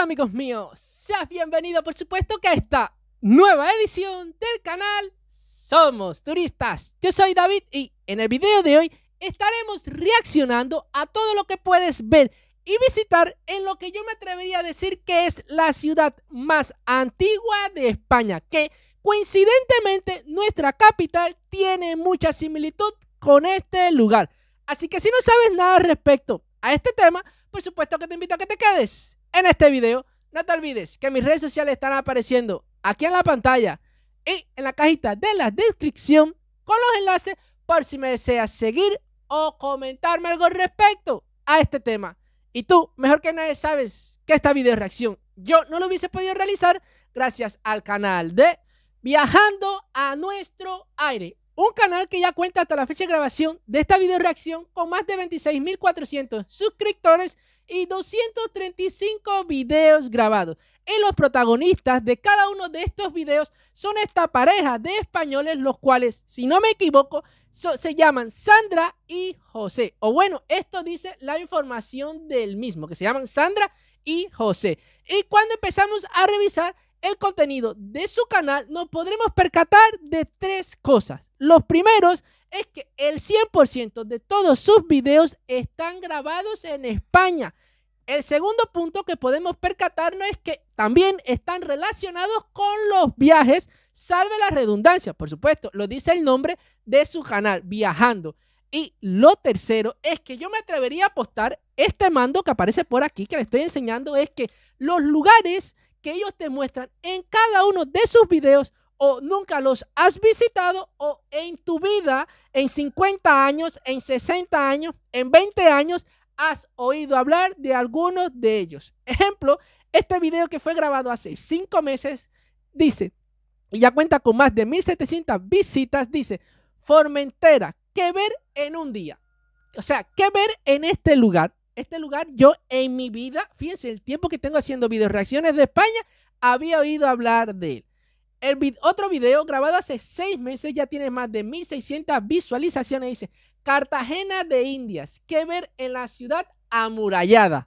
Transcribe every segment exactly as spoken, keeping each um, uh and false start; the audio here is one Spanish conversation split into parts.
Hola amigos míos, seas bienvenido por supuesto que a esta nueva edición del canal Somos Turistas. Yo soy David y en el video de hoy estaremos reaccionando a todo lo que puedes ver y visitar en lo que yo me atrevería a decir que es la ciudad más antigua de España, que coincidentemente nuestra capital tiene mucha similitud con este lugar. Así que si no sabes nada respecto a este tema, por supuesto que te invito a que te quedes en este video. No te olvides que mis redes sociales están apareciendo aquí en la pantalla y en la cajita de la descripción con los enlaces por si me deseas seguir o comentarme algo respecto a este tema. Y tú, mejor que nadie, sabes que esta video reacción yo no lo hubiese podido realizar gracias al canal de Viajando a Nuestro Aire. Un canal que ya cuenta hasta la fecha de grabación de esta video reacción con más de veintiséis mil cuatrocientos suscriptores y doscientos treinta y cinco videos grabados. Y los protagonistas de cada uno de estos videos son esta pareja de españoles, los cuales, si no me equivoco, so, se llaman Sandra y José. O bueno, esto dice la información del mismo, que se llaman Sandra y José. Y cuando empezamos a revisar el contenido de su canal, nos podremos percatar de tres cosas. Los primeros es que el cien por ciento de todos sus videos están grabados en España. El segundo punto que podemos percatarnos es que también están relacionados con los viajes, salve la redundancia, por supuesto, lo dice el nombre de su canal, Viajando. Y lo tercero es que yo me atrevería a apostar, este mando que aparece por aquí, que le estoy enseñando, es que los lugares que ellos te muestran en cada uno de sus videos o nunca los has visitado o en tu vida, en cincuenta años, en sesenta años, en veinte años, has oído hablar de algunos de ellos. Ejemplo, este video que fue grabado hace cinco meses, dice, y ya cuenta con más de mil setecientas visitas, dice, Formentera, ¿qué ver en un día? O sea, ¿qué ver en este lugar? Este lugar yo en mi vida, fíjense, el tiempo que tengo haciendo video reacciones de España, había oído hablar de él. El vid otro video grabado hace seis meses ya tiene más de mil seiscientas visualizaciones. Dice, Cartagena de Indias, ¿qué ver en la ciudad amurallada?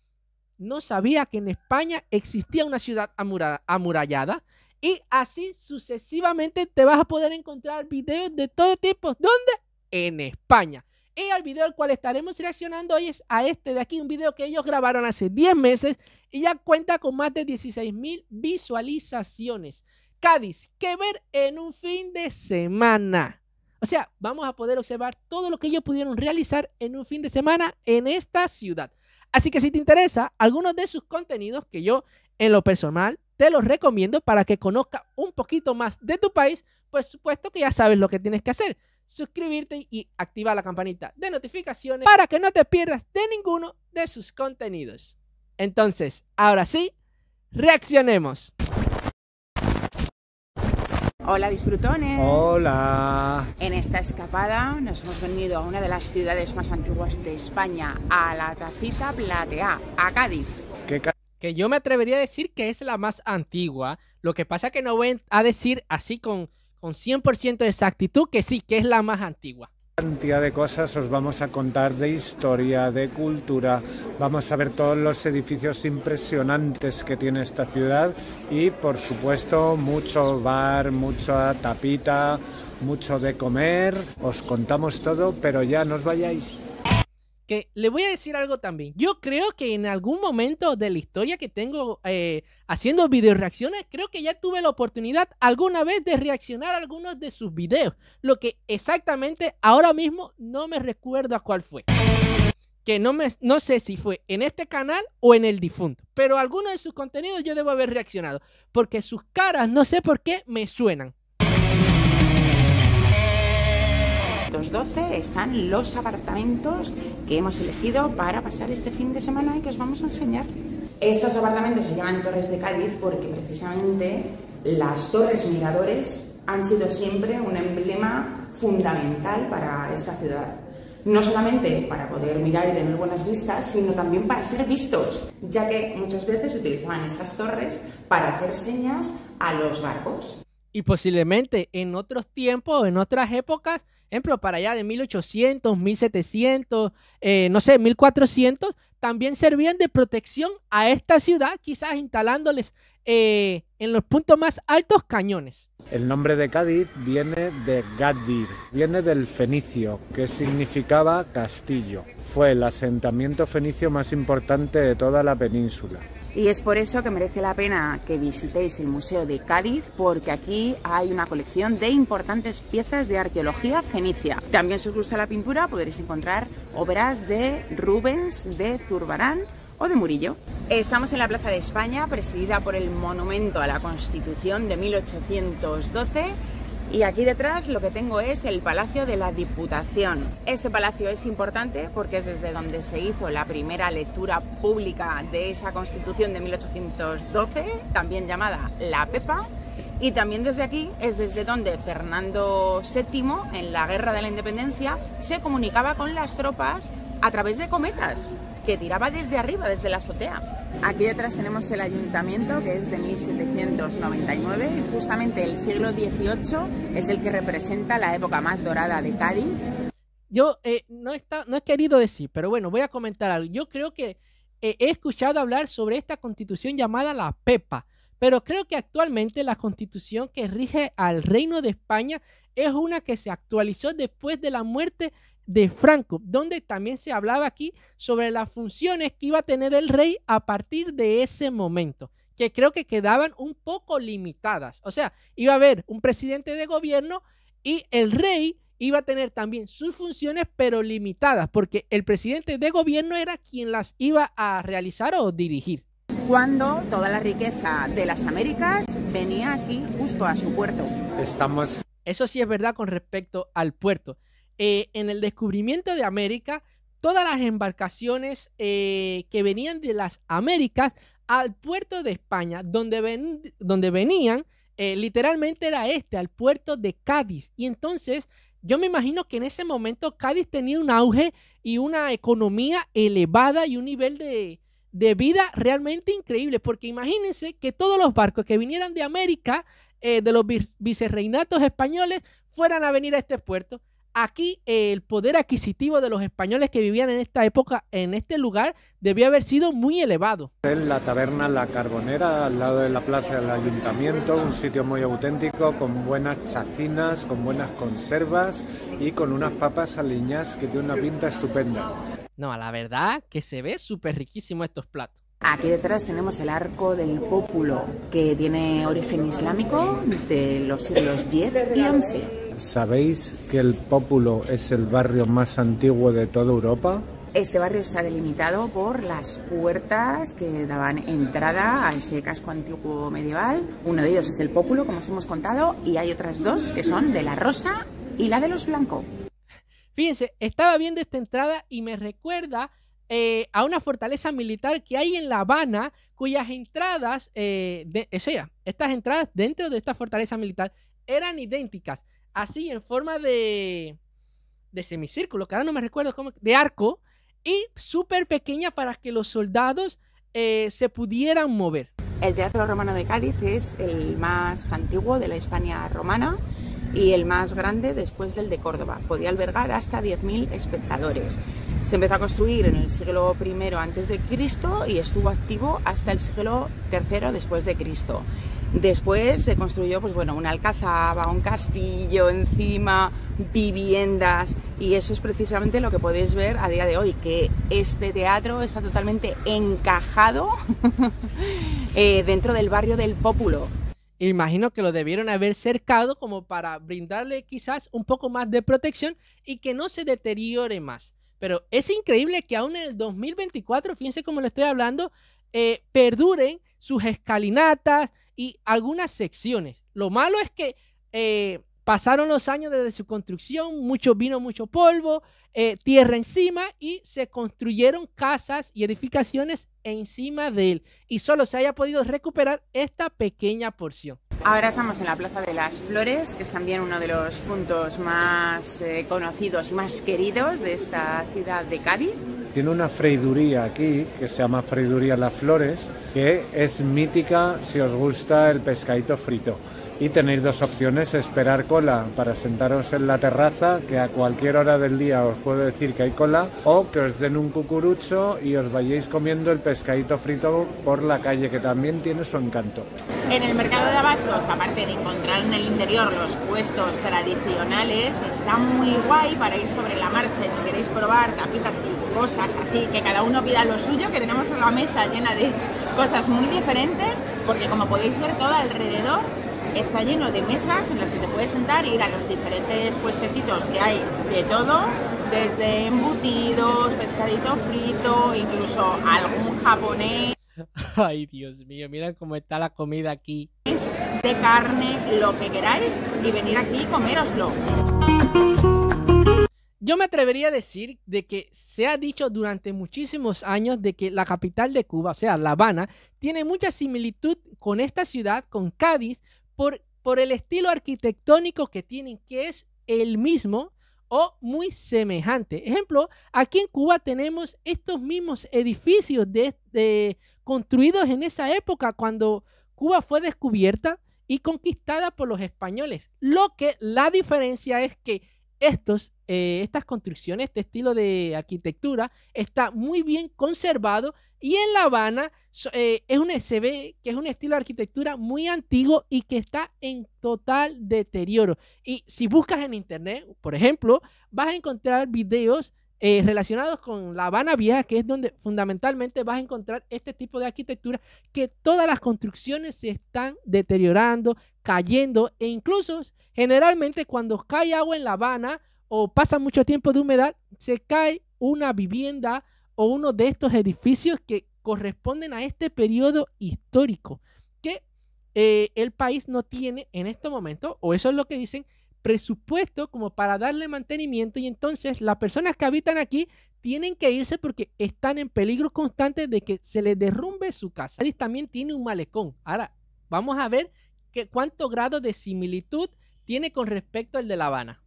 No sabía que en España existía una ciudad amura amurallada. Y así sucesivamente te vas a poder encontrar videos de todo tipo. ¿Dónde? En España. Y el video al cual estaremos reaccionando hoy es a este de aquí, un video que ellos grabaron hace diez meses y ya cuenta con más de dieciséis mil visualizaciones. Cádiz, ¿qué ver en un fin de semana? O sea, vamos a poder observar todo lo que ellos pudieron realizar en un fin de semana en esta ciudad. Así que si te interesa algunos de sus contenidos, que yo en lo personal te los recomiendo para que conozcas un poquito más de tu país, pues supuesto que ya sabes lo que tienes que hacer. Suscribirte y activar la campanita de notificaciones para que no te pierdas de ninguno de sus contenidos. Entonces, ahora sí, reaccionemos. Hola disfrutones. Hola. En esta escapada nos hemos venido a una de las ciudades más antiguas de España, a la Tacita Platea, a Cádiz. ¿Qué ca Que yo me atrevería a decir que es la más antigua. Lo que pasa es que no voy a decir así con, con cien por ciento de exactitud que sí, que es la más antigua. cantidad de cosas os vamos a contar de historia, de cultura, vamos a ver todos los edificios impresionantes que tiene esta ciudad y por supuesto mucho bar, mucha tapita, mucho de comer, os contamos todo, pero ya no os vayáis. Que le voy a decir algo también. Yo creo que en algún momento de la historia que tengo eh, haciendo video reacciones, creo que ya tuve la oportunidad alguna vez de reaccionar a algunos de sus videos. Lo que exactamente ahora mismo no me recuerdo a cuál fue. Que no, me, no sé si fue en este canal o en el difunto. Pero algunos de sus contenidos yo debo haber reaccionado. Porque sus caras no sé por qué me suenan. doce están los apartamentos que hemos elegido para pasar este fin de semana y que os vamos a enseñar. Estos apartamentos se llaman Torres de Cádiz porque precisamente las torres miradores han sido siempre un emblema fundamental para esta ciudad. No solamente para poder mirar y tener buenas vistas, sino también para ser vistos, ya que muchas veces utilizaban esas torres para hacer señas a los barcos. Y posiblemente en otros tiempos, en otras épocas, ejemplo, para allá de mil ochocientos, mil setecientos, eh, no sé, mil cuatrocientos, también servían de protección a esta ciudad, quizás instalándoles eh, en los puntos más altos cañones. El nombre de Cádiz viene de Gadir, viene del fenicio, que significaba castillo. Fue el asentamiento fenicio más importante de toda la península. Y es por eso que merece la pena que visitéis el Museo de Cádiz, porque aquí hay una colección de importantes piezas de arqueología fenicia. También, si os gusta la pintura, podréis encontrar obras de Rubens, de Zurbarán o de Murillo. Estamos en la Plaza de España, presidida por el Monumento a la Constitución de mil ochocientos doce. Y aquí detrás lo que tengo es el Palacio de la Diputación. Este palacio es importante porque es desde donde se hizo la primera lectura pública de esa Constitución de mil ochocientos doce, también llamada la Pepa. Y también desde aquí es desde donde Fernando séptimo, en la Guerra de la Independencia, se comunicaba con las tropas a través de cometas, que tiraba desde arriba, desde la azotea. Aquí detrás tenemos el ayuntamiento, que es de mil setecientos noventa y nueve, y justamente el siglo dieciocho es el que representa la época más dorada de Cádiz. Yo eh, no, está, no he querido decir, pero bueno, voy a comentar algo. Yo creo que eh, he escuchado hablar sobre esta constitución llamada la Pepa, pero creo que actualmente la constitución que rige al Reino de España es una que se actualizó después de la muerte de Franco, donde también se hablaba aquí sobre las funciones que iba a tener el rey a partir de ese momento, que creo que quedaban un poco limitadas. O sea, iba a haber un presidente de gobierno y el rey iba a tener también sus funciones, pero limitadas, porque el presidente de gobierno era quien las iba a realizar o dirigir. Cuando toda la riqueza de las Américas venía aquí justo a su puerto. Estamos... Eso sí es verdad con respecto al puerto. Eh, en el descubrimiento de América, todas las embarcaciones eh, que venían de las Américas al puerto de España, donde, ven, donde venían, eh, literalmente era este, al puerto de Cádiz. Y entonces yo me imagino que en ese momento Cádiz tenía un auge y una economía elevada y un nivel de, de vida realmente increíble, porque imagínense que todos los barcos que vinieran de América, eh, de los vicerreinatos españoles, fueran a venir a este puerto. Aquí eh, el poder adquisitivo de los españoles que vivían en esta época, en este lugar, debió haber sido muy elevado. En la taberna La Carbonera, al lado de la plaza del ayuntamiento, un sitio muy auténtico, con buenas chacinas, con buenas conservas y con unas papas aliñadas que tienen una pinta estupenda. No, la verdad que se ve súper riquísimo estos platos. Aquí detrás tenemos el Arco del Pópulo, que tiene origen islámico de los siglos diez y once. ¿Sabéis que el Pópulo es el barrio más antiguo de toda Europa? Este barrio está delimitado por las puertas que daban entrada a ese casco antiguo medieval. Uno de ellos es el Pópulo, como os hemos contado, y hay otras dos que son de la Rosa y la de los Blanco. Fíjense, estaba viendo esta entrada y me recuerda eh, a una fortaleza militar que hay en La Habana, cuyas entradas, eh, de, o sea, estas entradas dentro de esta fortaleza militar eran idénticas. Así en forma de, de semicírculo, que ahora no me recuerdo cómo, de arco, y súper pequeña para que los soldados eh, se pudieran mover. El Teatro Romano de Cádiz es el más antiguo de la Hispania romana y el más grande después del de Córdoba. Podía albergar hasta diez mil espectadores. Se empezó a construir en el siglo primero antes de Cristo y estuvo activo hasta el siglo tercero después de Cristo. Después se construyó, pues bueno, una alcazaba, un castillo encima, viviendas, y eso es precisamente lo que podéis ver a día de hoy, que este teatro está totalmente encajado eh, dentro del barrio del Pópulo. Imagino que lo debieron haber cercado como para brindarle quizás un poco más de protección y que no se deteriore más. Pero es increíble que aún en el dos mil veinticuatro, fíjense cómo le estoy hablando, eh, perduren sus escalinatas y algunas secciones. Lo malo es que eh, pasaron los años desde su construcción, mucho vino, mucho polvo, eh, tierra encima, y se construyeron casas y edificaciones encima de él. Y solo se haya podido recuperar esta pequeña porción. Ahora estamos en la Plaza de las Flores, que es también uno de los puntos más eh, conocidos y más queridos de esta ciudad de Cádiz. Tiene una freiduría aquí, que se llama Freiduría Las Flores, que es mítica si os gusta el pescadito frito. y tenéis dos opciones: esperar cola para sentaros en la terraza, que a cualquier hora del día os puedo decir que hay cola, o que os den un cucurucho y os vayáis comiendo el pescadito frito por la calle, que también tiene su encanto. En el mercado de abastos, aparte de encontrar en el interior los puestos tradicionales, está muy guay para ir sobre la marcha, y si queréis probar tapitas y cosas así, que cada uno pida lo suyo, que tenemos la mesa llena de cosas muy diferentes, porque como podéis ver todo alrededor está lleno de mesas en las que te puedes sentar e ir a los diferentes puestecitos que hay de todo, desde embutidos, pescadito frito, incluso algún japonés. Ay, Dios mío, mira cómo está la comida aquí. De carne, lo que queráis, y venir aquí y coméroslo. Yo me atrevería a decir de que se ha dicho durante muchísimos años de que la capital de Cuba, o sea, La Habana, tiene mucha similitud con esta ciudad, con Cádiz, por, por el estilo arquitectónico que tienen, que es el mismo o muy semejante. Ejemplo, aquí en Cuba tenemos estos mismos edificios de, de, construidos en esa época cuando Cuba fue descubierta y conquistada por los españoles. Lo que la diferencia es que estos, eh, estas construcciones, este estilo de arquitectura está muy bien conservado, y en La Habana eh, es un, se ve que es un estilo de arquitectura muy antiguo y que está en total deterioro. Y si buscas en internet, por ejemplo, vas a encontrar videos eh, relacionados con La Habana Vieja, que es donde fundamentalmente vas a encontrar este tipo de arquitectura, que todas las construcciones se están deteriorando, cayendo, e incluso generalmente cuando cae agua en La Habana o pasa mucho tiempo de humedad, se cae una vivienda o uno de estos edificios que corresponden a este periodo histórico, que eh, el país no tiene en este momento, o eso es lo que dicen, presupuesto como para darle mantenimiento, y entonces las personas que habitan aquí tienen que irse porque están en peligro constante de que se les derrumbe su casa. Cádiz también tiene un malecón. Ahora vamos a ver que cuánto grado de similitud tiene con respecto al de La Habana.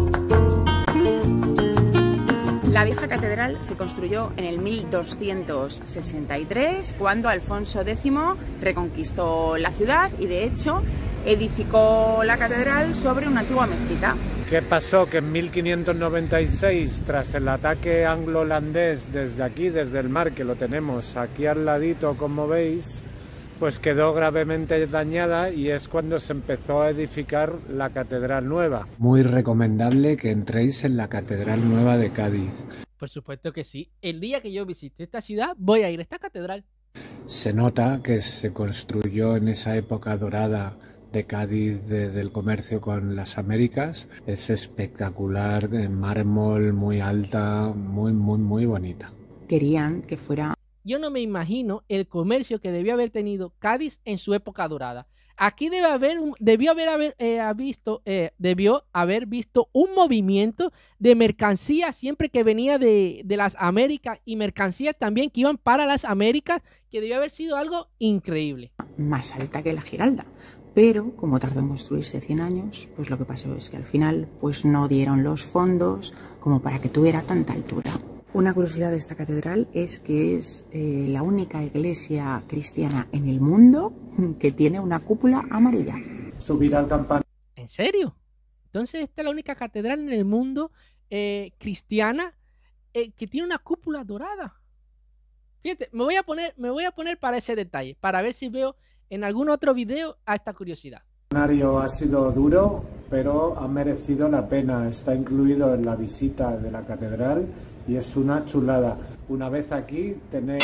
La vieja catedral se construyó en el mil doscientos sesenta y tres, cuando Alfonso décimo reconquistó la ciudad y de hecho edificó la catedral sobre una antigua mezquita. ¿Qué pasó? Que en mil quinientos noventa y seis, tras el ataque anglo-holandés desde aquí, desde el mar, que lo tenemos aquí al ladito, como veis, pues quedó gravemente dañada, y es cuando se empezó a edificar la Catedral Nueva. Muy recomendable que entréis en la Catedral Nueva de Cádiz. Por supuesto que sí. El día que yo visite esta ciudad voy a ir a esta catedral. Se nota que se construyó en esa época dorada de Cádiz, de, del comercio con las Américas. Es espectacular, en mármol, muy alta, muy, muy, muy bonita. Querían que fuera... Yo no me imagino el comercio que debió haber tenido Cádiz en su época dorada. Aquí debe haber un, debió haber, haber eh, visto, eh, debió haber visto un movimiento de mercancías siempre que venía de, de las Américas, y mercancías también que iban para las Américas, que debió haber sido algo increíble. Más alta que la Giralda, pero como tardó en construirse cien años, pues lo que pasó es que al final pues no dieron los fondos como para que tuviera tanta altura. Una curiosidad de esta catedral es que es eh, la única iglesia cristiana en el mundo que tiene una cúpula amarilla. Subir al campanario. ¿En serio? Entonces esta es la única catedral en el mundo eh, cristiana eh, que tiene una cúpula dorada. Fíjate, me voy a poner, me voy a poner para ese detalle, para ver si veo en algún otro video a esta curiosidad. El escenario ha sido duro, pero ha merecido la pena. Está incluido en la visita de la catedral y es una chulada. Una vez aquí tenéis...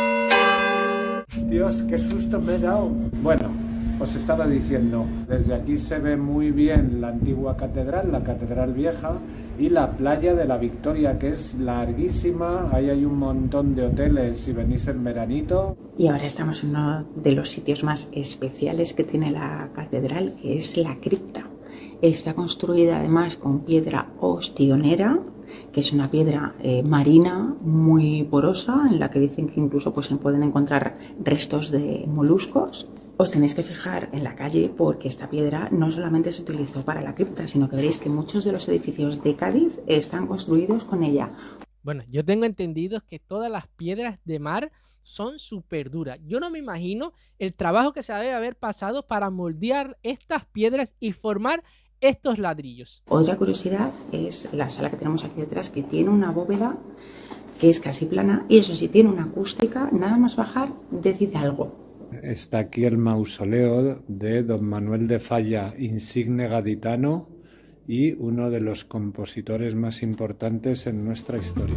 Dios, qué susto me he dado. Bueno, os estaba diciendo, desde aquí se ve muy bien la antigua catedral, la catedral vieja, y la playa de la Victoria, que es larguísima. Ahí hay un montón de hoteles si venís en veranito. Y ahora estamos en uno de los sitios más especiales que tiene la catedral, que es la cripta. Está construida además con piedra ostionera, que es una piedra eh, marina muy porosa, en la que dicen que incluso pues, se pueden encontrar restos de moluscos. Os tenéis que fijar en la calle, porque esta piedra no solamente se utilizó para la cripta, sino que veréis que muchos de los edificios de Cádiz están construidos con ella. Bueno, yo tengo entendido que todas las piedras de mar son súper duras. Yo no me imagino el trabajo que se debe haber pasado para moldear estas piedras y formar estos ladrillos. Otra curiosidad es la sala que tenemos aquí detrás, que tiene una bóveda que es casi plana y eso sí, tiene una acústica, nada más bajar, decide algo. Está aquí el mausoleo de don Manuel de Falla, insigne gaditano y uno de los compositores más importantes en nuestra historia.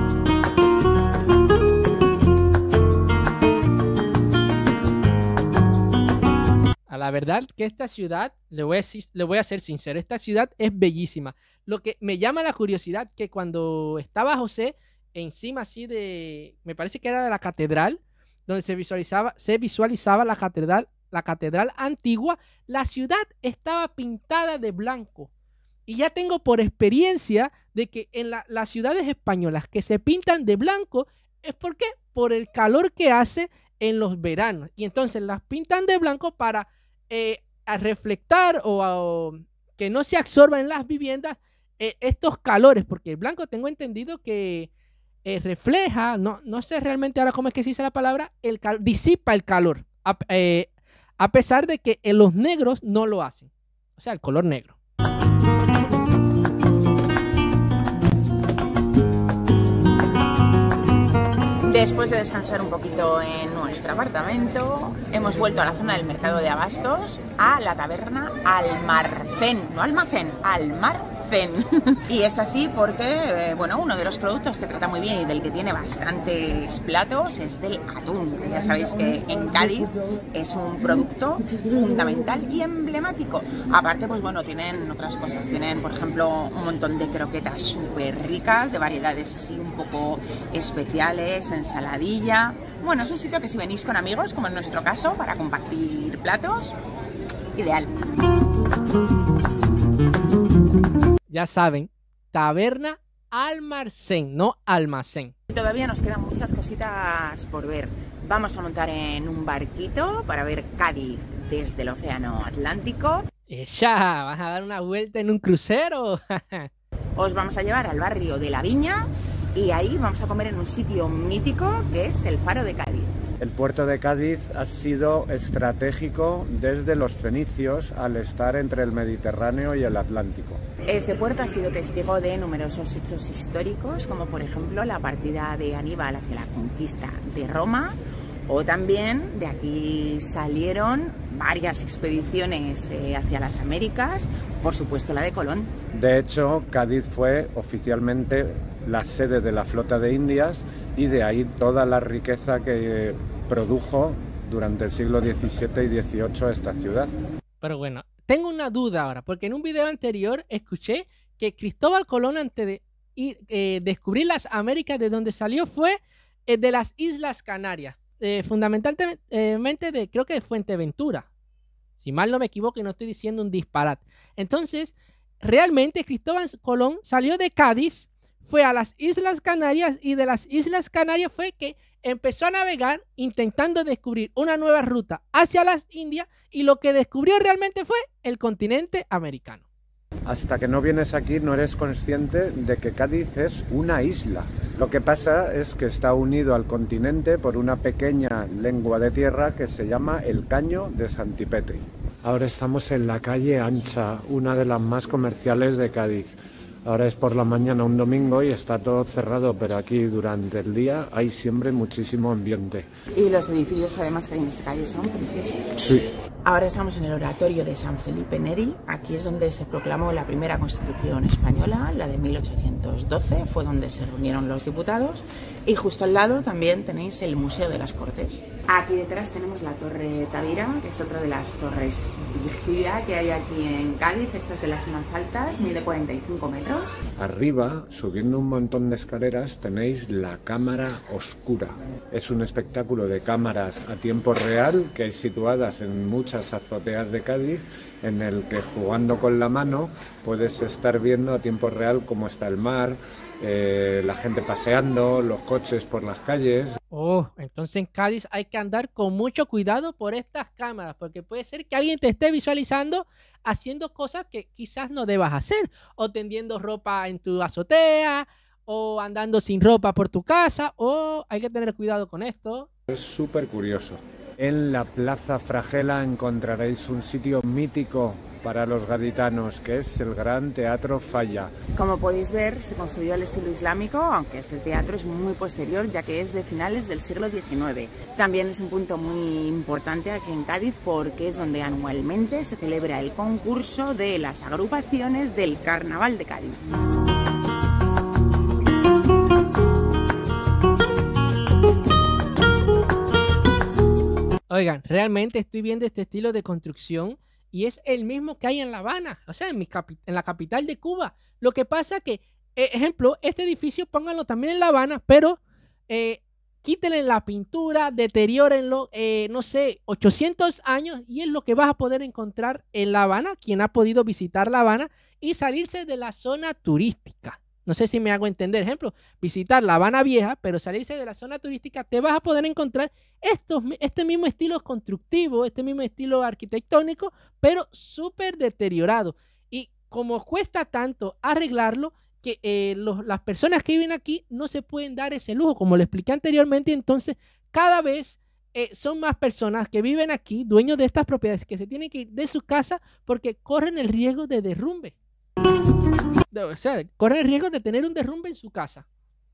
A la verdad que esta ciudad, le voy a decir, le voy a ser sincero, esta ciudad es bellísima. Lo que me llama la curiosidad que cuando estaba José encima así de, me parece que era de la catedral, donde se visualizaba, se visualizaba la catedral, la catedral antigua, la ciudad estaba pintada de blanco. Y ya tengo por experiencia de que en la, las ciudades españolas que se pintan de blanco es porque por el calor que hace en los veranos. Y entonces las pintan de blanco para eh, a reflectar o, a, o que no se absorban en las viviendas eh, estos calores, porque el blanco tengo entendido que eh, refleja, no, no sé realmente ahora cómo es que se dice la palabra, el cal disipa el calor, a, eh, a pesar de que en los negros no lo hacen, o sea, el color negro. Después de descansar un poquito en nuestro apartamento, hemos vuelto a la zona del mercado de abastos, a la taberna Almarcén, no almacén, Almarcén. Y es así porque, eh, bueno, uno de los productos que trata muy bien y del que tiene bastantes platos es del atún. Ya sabéis que en Cádiz es un producto fundamental y emblemático. Aparte, pues bueno, tienen otras cosas. Tienen, por ejemplo, un montón de croquetas súper ricas, de variedades así un poco especiales, ensaladilla. Bueno, es un sitio que si venís con amigos, como en nuestro caso, para compartir platos, ideal. Ya saben, taberna Almarcén, no almacén. Todavía nos quedan muchas cositas por ver. Vamos a montar en un barquito para ver Cádiz desde el océano Atlántico. ¡Ya! ¿Vas a dar una vuelta en un crucero? Os vamos a llevar al barrio de La Viña y ahí vamos a comer en un sitio mítico que es el Faro de Cádiz. El puerto de Cádiz ha sido estratégico desde los fenicios al estar entre el Mediterráneo y el Atlántico. Este puerto ha sido testigo de numerosos hechos históricos, como por ejemplo la partida de Aníbal hacia la conquista de Roma, o también de aquí salieron varias expediciones eh, hacia las Américas, por supuesto la de Colón. De hecho, Cádiz fue oficialmente la sede de la flota de Indias y de ahí toda la riqueza que produjo durante el siglo diecisiete y dieciocho esta ciudad. Pero bueno, tengo una duda ahora, porque en un video anterior escuché que Cristóbal Colón, antes de ir, eh, descubrir las Américas, de donde salió fue eh, de las Islas Canarias, eh, fundamentalmente de, creo que de Fuerteventura, si mal no me equivoco y no estoy diciendo un disparate. Entonces, realmente Cristóbal Colón salió de Cádiz, fue a las Islas Canarias y de las Islas Canarias fue que empezó a navegar intentando descubrir una nueva ruta hacia las Indias y lo que descubrió realmente fue el continente americano. Hasta que no vienes aquí no eres consciente de que Cádiz es una isla. Lo que pasa es que está unido al continente por una pequeña lengua de tierra que se llama el Caño de Santipetri. Ahora estamos en la calle Ancha, una de las más comerciales de Cádiz. Ahora es por la mañana un domingo y está todo cerrado, pero aquí durante el día hay siempre muchísimo ambiente. Y los edificios además que hay en esta calle son preciosos. Sí. Ahora estamos en el oratorio de San Felipe Neri. Aquí es donde se proclamó la primera Constitución española, la de mil ochocientos doce, fue donde se reunieron los diputados. Y justo al lado también tenéis el Museo de las Cortes. Aquí detrás tenemos la Torre Tavira, que es otra de las torres vigilia que hay aquí en Cádiz. Esta es de las más altas, mide cuarenta y cinco metros. Arriba, subiendo un montón de escaleras, tenéis la Cámara Oscura. Es un espectáculo de cámaras a tiempo real que hay situadas en muchas azoteas de Cádiz, en el que jugando con la mano puedes estar viendo a tiempo real cómo está el mar, eh, la gente paseando, los coches por las calles. Oh, entonces en Cádiz hay que andar con mucho cuidado por estas cámaras, porque puede ser que alguien te esté visualizando haciendo cosas que quizás no debas hacer, o tendiendo ropa en tu azotea, o andando sin ropa por tu casa, o hay que tener cuidado con esto. Es súper curioso. En la Plaza Fragela encontraréis un sitio mítico para los gaditanos, que es el Gran Teatro Falla. Como podéis ver, se construyó al estilo islámico, aunque este teatro es muy posterior, ya que es de finales del siglo diecinueve. También es un punto muy importante aquí en Cádiz, porque es donde anualmente se celebra el concurso de las agrupaciones del Carnaval de Cádiz. Oigan, realmente estoy viendo este estilo de construcción y es el mismo que hay en La Habana, o sea, en, mi capi en la capital de Cuba. Lo que pasa que, eh, ejemplo, este edificio pónganlo también en La Habana, pero eh, quítenle la pintura, deteriórenlo, eh, no sé, ochocientos años, y es lo que vas a poder encontrar en La Habana, quien ha podido visitar La Habana y salirse de la zona turística. No sé si me hago entender. Ejemplo, visitar La Habana Vieja, pero salirse de la zona turística, te vas a poder encontrar estos, este mismo estilo constructivo, este mismo estilo arquitectónico, pero súper deteriorado. Y como cuesta tanto arreglarlo, que eh, los, las personas que viven aquí no se pueden dar ese lujo, como le expliqué anteriormente. Entonces, cada vez eh, son más personas que viven aquí, dueños de estas propiedades, que se tienen que ir de su casa porque corren el riesgo de derrumbe. O sea, corre el riesgo de tener un derrumbe en su casa.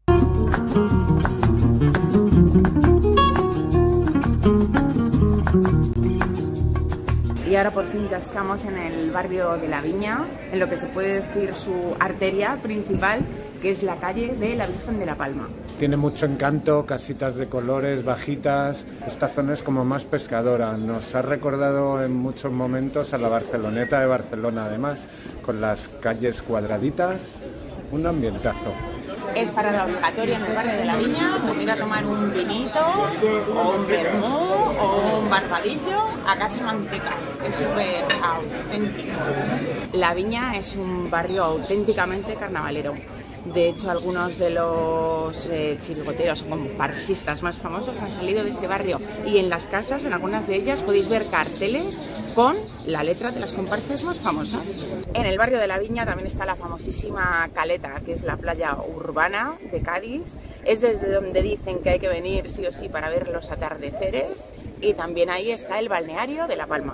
Y ahora por fin ya estamos en el barrio de La Viña, en lo que se puede decir su arteria principal, que es la calle de la Virgen de la Palma. Tiene mucho encanto, casitas de colores, bajitas. Esta zona es como más pescadora. Nos ha recordado en muchos momentos a la Barceloneta de Barcelona, además, con las calles cuadraditas, un ambientazo. Es parada obligatoria en el barrio de La Viña, por ir a tomar un vinito, o un vermú, o un barbadillo, a casa manteca. Es súper auténtico. La Viña es un barrio auténticamente carnavalero. De hecho, algunos de los eh, chirigoteros o comparsistas más famosos han salido de este barrio, y en las casas, en algunas de ellas, podéis ver carteles con la letra de las comparsas más famosas. En el barrio de La Viña también está la famosísima Caleta, que es la playa urbana de Cádiz. Es desde donde dicen que hay que venir sí o sí para ver los atardeceres, y también ahí está el balneario de La Palma.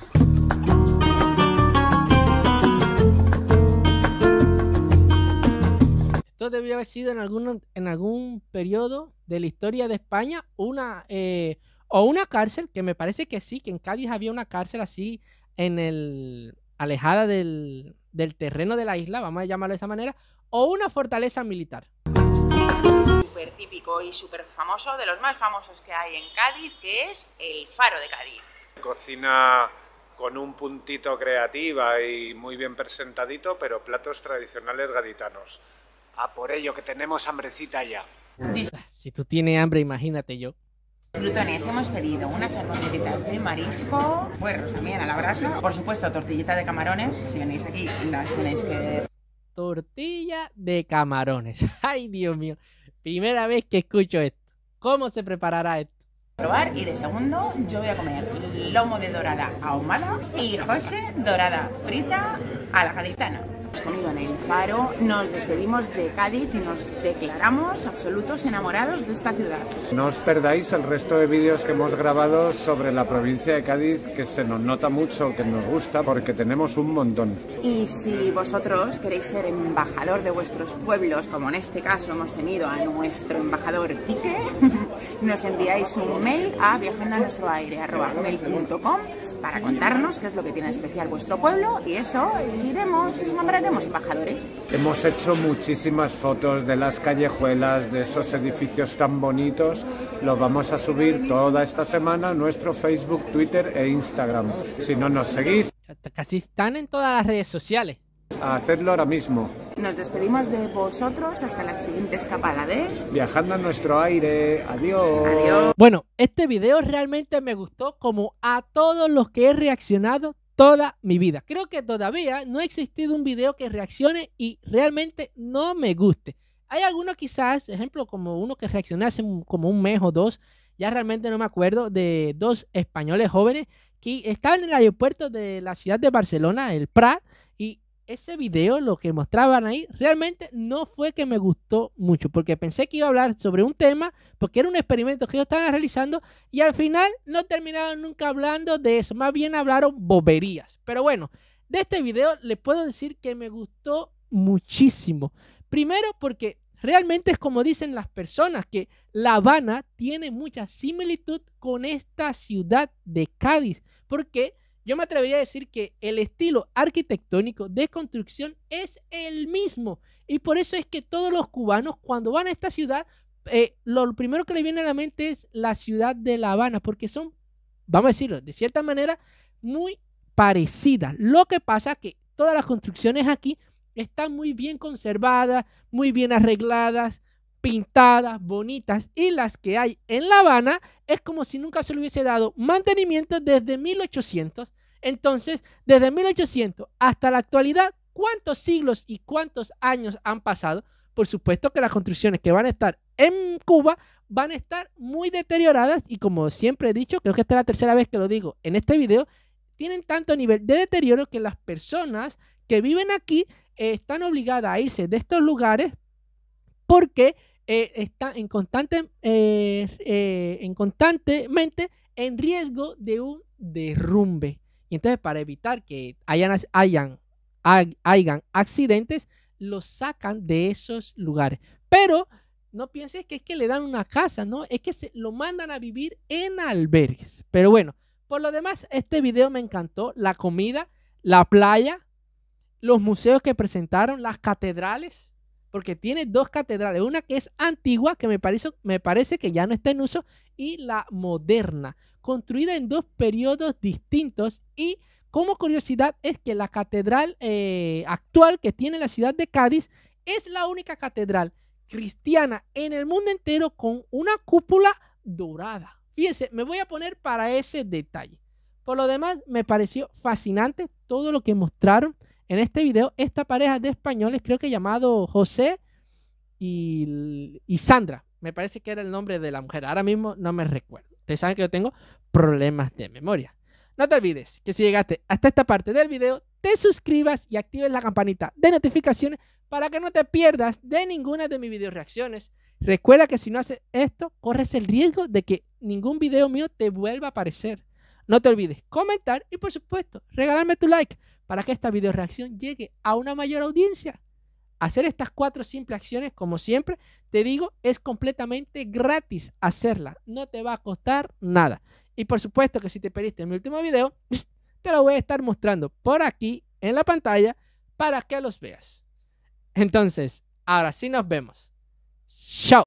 Esto debió haber sido en algún, en algún periodo de la historia de España una, eh, o una cárcel, que me parece que sí, que en Cádiz había una cárcel así, en el, alejada del, del terreno de la isla, vamos a llamarlo de esa manera, o una fortaleza militar. Súper típico y súper famoso, de los más famosos que hay en Cádiz, que es el Faro de Cádiz. Cocina con un puntito creativa y muy bien presentadito, pero platos tradicionales gaditanos. A por ello, que tenemos hambrecita ya. Si tú tienes hambre, imagínate yo. Frutones, hemos pedido unas albondiguitas de marisco, puerros también a la brasa, por supuesto tortillita de camarones, si venís aquí las tenéis que ver. Tortilla de camarones. Ay, Dios mío. Primera vez que escucho esto. ¿Cómo se preparará esto? Probar, y de segundo yo voy a comer lomo de dorada ahumada y José dorada frita a la gaditana. Hemos comido en el Faro, nos despedimos de Cádiz y nos declaramos absolutos enamorados de esta ciudad. No os perdáis el resto de vídeos que hemos grabado sobre la provincia de Cádiz, que se nos nota mucho, que nos gusta, porque tenemos un montón. Y si vosotros queréis ser embajador de vuestros pueblos, como en este caso hemos tenido a nuestro embajador Quique, nos enviáis un mail a viajandoanuestroaire arroba gmail punto com para contarnos qué es lo que tiene especial vuestro pueblo, y eso iremos y os nombraremos embajadores. Hemos hecho muchísimas fotos de las callejuelas, de esos edificios tan bonitos. Lo vamos a subir toda esta semana a nuestro Facebook, Twitter e Instagram. Si no nos seguís, casi están en todas las redes sociales. Hacedlo ahora mismo. Nos despedimos de vosotros hasta la siguiente escapada de Viajando a Nuestro Aire. Adiós. Adiós. Bueno, este video realmente me gustó, como a todos los que he reaccionado toda mi vida. Creo que todavía no ha existido un video que reaccione y realmente no me guste. Hay algunos quizás, ejemplo, como uno que reaccioné hace como un mes o dos, ya realmente no me acuerdo, de dos españoles jóvenes que estaban en el aeropuerto de la ciudad de Barcelona, el Prat, y ese video, lo que mostraban ahí, realmente no fue que me gustó mucho, porque pensé que iba a hablar sobre un tema, porque era un experimento que ellos estaban realizando, y al final no terminaron nunca hablando de eso, más bien hablaron boberías. Pero bueno, de este video les puedo decir que me gustó muchísimo. Primero porque realmente es como dicen las personas, que La Habana tiene mucha similitud con esta ciudad de Cádiz, porque yo me atrevería a decir que el estilo arquitectónico de construcción es el mismo, y por eso es que todos los cubanos cuando van a esta ciudad, eh, lo primero que les viene a la mente es la ciudad de La Habana, porque son, vamos a decirlo, de cierta manera muy parecidas. Lo que pasa que todas las construcciones aquí están muy bien conservadas, muy bien arregladas, pintadas, bonitas, y las que hay en La Habana es como si nunca se le hubiese dado mantenimiento desde mil ochocientos. Entonces, desde mil ochocientos hasta la actualidad, ¿cuántos siglos y cuántos años han pasado? Por supuesto que las construcciones que van a estar en Cuba van a estar muy deterioradas, y como siempre he dicho, creo que esta es la tercera vez que lo digo en este video, tienen tanto nivel de deterioro que las personas que viven aquí eh, están obligadas a irse de estos lugares porque eh, están en constante, eh, eh, en constantemente en riesgo de un derrumbe. Y entonces, para evitar que hayan, hayan, hayan accidentes, los sacan de esos lugares. Pero no pienses que es que le dan una casa, no, es que se lo mandan a vivir en albergues. Pero bueno, por lo demás, este video me encantó. La comida, la playa, los museos que presentaron, las catedrales, porque tiene dos catedrales, una que es antigua, que me parece, me parece que ya no está en uso, y la moderna, construida en dos periodos distintos. Y como curiosidad es que la catedral eh, actual que tiene la ciudad de Cádiz es la única catedral cristiana en el mundo entero con una cúpula dorada. Fíjense, me voy a poner para ese detalle. Por lo demás, me pareció fascinante todo lo que mostraron en este video. Esta pareja de españoles, creo que llamado José y, y Sandra, me parece que era el nombre de la mujer. Ahora mismo no me recuerdo. Ustedes saben que yo tengo problemas de memoria. No te olvides que si llegaste hasta esta parte del video, te suscribas y actives la campanita de notificaciones para que no te pierdas de ninguna de mis video reacciones. Recuerda que si no haces esto, corres el riesgo de que ningún video mío te vuelva a aparecer. No te olvides comentar y, por supuesto, regalarme tu like para que esta video reacción llegue a una mayor audiencia. Hacer estas cuatro simples acciones, como siempre te digo, es completamente gratis hacerla. No te va a costar nada. Y por supuesto que si te perdiste mi último video, te lo voy a estar mostrando por aquí en la pantalla para que los veas. Entonces, ahora sí nos vemos. Chao.